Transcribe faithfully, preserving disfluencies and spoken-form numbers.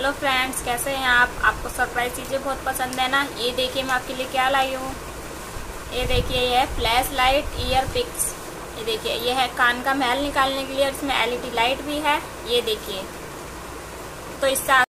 Hello friends, कैसे हैं आप? आपको सरप्राइज चीज़ें बहुत पसंद है ना। ये देखिए मैं आपके लिए क्या लाई हूँ। ये देखिए ये है फ्लैश लाइट ईयर पिक्स। ये देखिए ये है कान का मैल निकालने के लिए, इसमें एलईडी लाइट भी है। ये देखिए तो इससे